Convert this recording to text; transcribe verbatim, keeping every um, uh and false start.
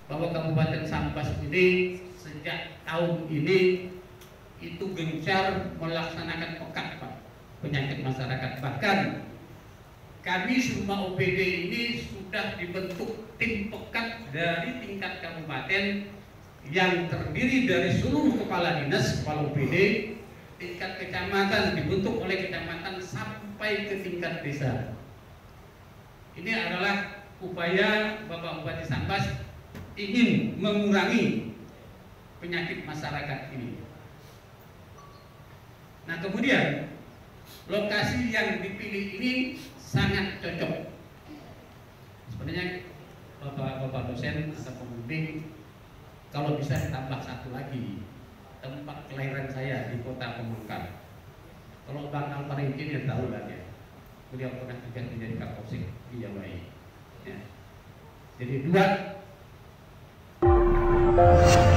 bahwa Kabupaten Sambas ini sejak tahun ini itu gencar melaksanakan pekan Pak penyakit masyarakat. Bahkan kami semua O P D ini sudah dibentuk tim pekat dari tingkat kabupaten yang terdiri dari seluruh kepala dinas, kepala O P D, tingkat kecamatan dibentuk oleh kecamatan sampai ke tingkat desa. Ini adalah upaya Bapak Bupati Sambas ingin mengurangi penyakit masyarakat ini. Nah, kemudian lokasi yang dipilih ini sangat cocok. Sebenarnya Bapak-bapak dosen atau pembimbing, kalau bisa tambah satu lagi, tempat kelahiran saya di Kota Pemangkal. Kalau Bang Alpariki ya tahu lah ya, beliau pernah juga menjadi Kapolsek di Jawa ini. Ya. Jadi dua